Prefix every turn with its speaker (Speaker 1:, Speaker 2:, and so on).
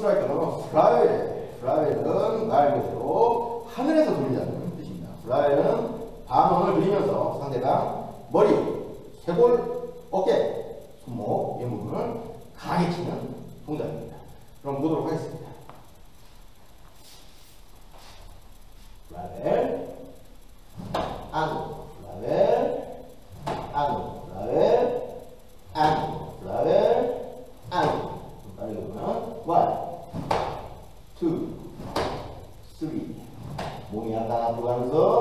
Speaker 1: 스트라이크는 플라웰은 말 그대로 하늘에서 돌리자는 뜻입니다. 플라웰은 반원을 그리면서 상대방 머리, 쇄골, 어깨, 손목 이 부분을 강하게 치는 동작입니다. 그럼 보도록 하겠습니다. 플라웰, 안으로, 플라웰, 안으로, 플라웰, 안으로, 플라웰, 안으로. 빨리 보면 1, 2, 3 몸이 약간 앞으로 가면서